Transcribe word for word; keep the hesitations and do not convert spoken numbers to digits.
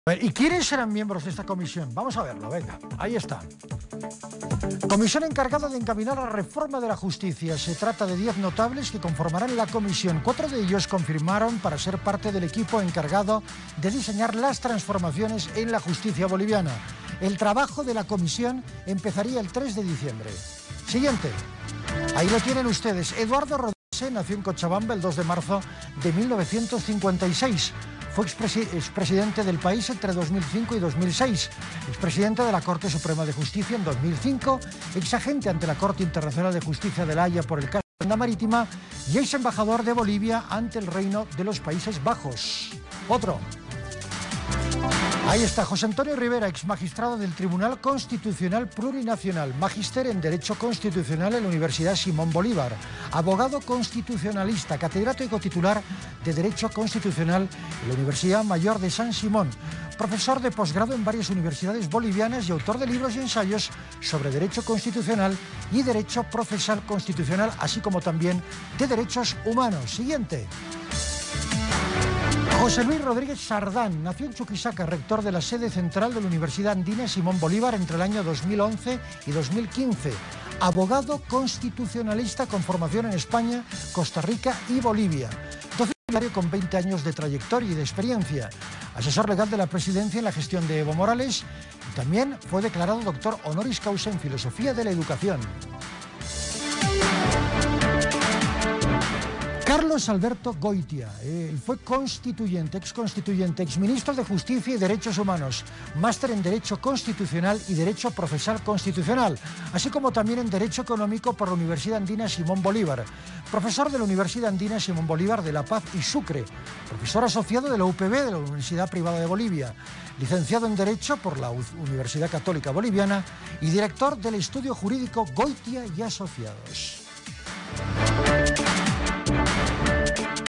¿Y quiénes serán miembros de esta comisión? Vamos a verlo, venga, ahí está. Comisión encargada de encaminar la reforma de la justicia. Se trata de diez notables que conformarán la comisión. Cuatro de ellos confirmaron para ser parte del equipo encargado de diseñar las transformaciones en la justicia boliviana. El trabajo de la comisión empezaría el tres de diciembre. Siguiente. Ahí lo tienen ustedes. Eduardo Rodríguez nació en Cochabamba el dos de marzo de mil novecientos cincuenta y seis. Fue expresidente del país entre dos mil cinco y dos mil seis, expresidente de la Corte Suprema de Justicia en dos mil cinco, exagente ante la Corte Internacional de Justicia de La Haya por el caso de la Marítima y ex embajador de Bolivia ante el Reino de los Países Bajos. Otro. Ahí está, José Antonio Rivera, ex magistrado del Tribunal Constitucional Plurinacional, magíster en Derecho Constitucional en la Universidad Simón Bolívar, abogado constitucionalista, catedrático titular de Derecho Constitucional en la Universidad Mayor de San Simón, profesor de posgrado en varias universidades bolivianas y autor de libros y ensayos sobre Derecho Constitucional y Derecho Procesal Constitucional, así como también de Derechos Humanos. Siguiente. José Luis Rodríguez Sardán nació en Chuquisaca, rector de la sede central de la Universidad Andina Simón Bolívar entre el año dos mil once y dos mil quince. Abogado constitucionalista con formación en España, Costa Rica y Bolivia. Docente con veinte años de trayectoria y de experiencia. Asesor legal de la presidencia en la gestión de Evo Morales. Y también fue declarado doctor honoris causa en Filosofía de la Educación. Carlos Alberto Goitia, él fue constituyente, exconstituyente, exministro de Justicia y Derechos Humanos, máster en Derecho Constitucional y Derecho Procesal Constitucional, así como también en Derecho Económico por la Universidad Andina Simón Bolívar, profesor de la Universidad Andina Simón Bolívar de La Paz y Sucre, profesor asociado de la U P B de la Universidad Privada de Bolivia, licenciado en Derecho por la Universidad Católica Boliviana y director del estudio jurídico Goitia y Asociados.